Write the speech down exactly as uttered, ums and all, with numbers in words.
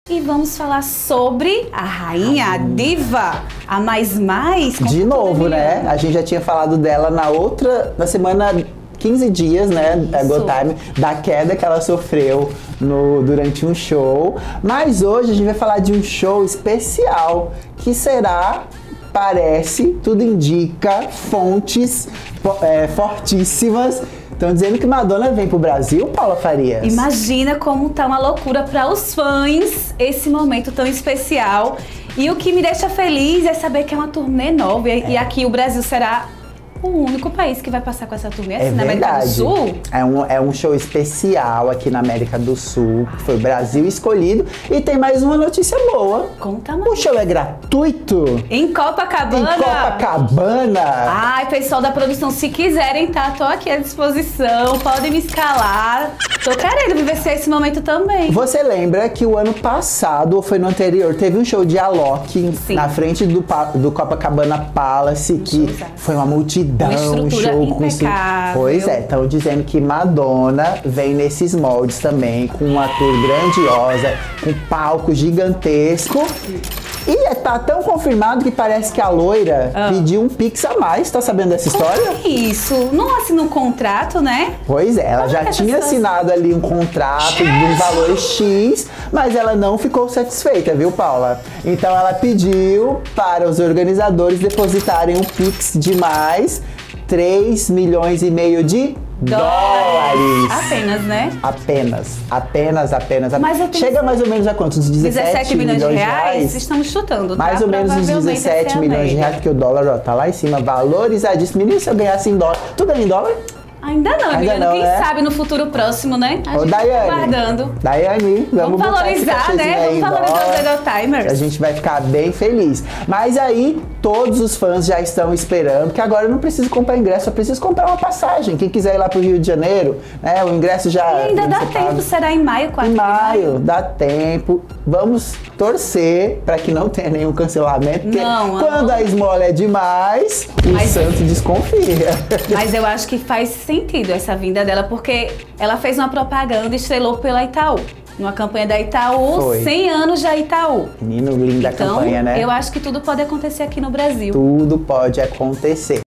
E vamos falar sobre a rainha, a diva, a Mais Mais. De novo, né? A gente já tinha falado dela na outra, na semana quinze dias, né? Da Go Time, da queda que ela sofreu no, durante um show. Mas hoje a gente vai falar de um show especial, que será, parece, tudo indica, fontes é, fortíssimas. Estão dizendo que Madonna vem pro Brasil, Paula Farias. Imagina como tá uma loucura para os fãs esse momento tão especial. E o que me deixa feliz é saber que é uma turnê nova. É. E aqui o Brasil será o único país que vai passar com essa turnê, assim, é na América do Sul. É um, é um show especial aqui na América do Sul, que foi o Brasil escolhido. E tem mais uma notícia boa. Conta mais. O show é gratuito. Em Copacabana. Em Copacabana. Ai, pessoal da produção, se quiserem, tá? Tô aqui à disposição, podem me escalar. Tô querendo vivenciar esse momento também. Você lembra que o ano passado, ou foi no anterior, teve um show de Alok Sim. na frente do, do Copacabana Palace, que foi uma multidão. Uma estrutura um show impecável. Com... Pois é, estão dizendo que Madonna vem nesses moldes também, com uma tour grandiosa, com palco gigantesco. E tá tão confirmado que parece que a loira ah. pediu um pix a mais. Tá sabendo dessa história? Como é isso? Não assinou um contrato, né? Pois é, ela Como já é tinha assinado ali um contrato de um valor X, mas ela não ficou satisfeita, viu, Paula? Então ela pediu para os organizadores depositarem um pix de mais três milhões e meio de dólares. Apenas, né? Apenas, apenas, apenas. Mas Chega mais ou menos a quantos? Uns dezessete milhões de reais? Estamos chutando, tá? Mais ou menos uns dezessete milhões de reais, porque o dólar, ó, tá lá em cima, valorizadíssimo. Menino, se eu ganhasse em dólar... Tu ganha em dólar? Ainda não, Ainda menino. não, Quem né? sabe no futuro próximo, né? A Ô, gente Daiane, tá guardando. Daiane, vamos, vamos valorizar, né? Vamos valorizar os Go Timers. A gente vai ficar bem feliz. Mas aí, todos os fãs já estão esperando, que agora eu não preciso comprar ingresso, eu preciso comprar uma passagem. Quem quiser ir lá pro Rio de Janeiro, né? O ingresso já... E ainda dá tempo, será em maio, quatro Em de maio? maio, dá tempo. Vamos torcer para que não tenha nenhum cancelamento, porque não, quando não. a esmola é demais, o Mas, santo desconfia. Mas eu acho que faz sentido essa vinda dela, porque ela fez uma propaganda e estrelou pela Itaú. Numa campanha da Itaú, Foi. cem anos da Itaú. Menino, linda então, campanha, né? Eu acho que tudo pode acontecer aqui no Brasil. Tudo pode acontecer.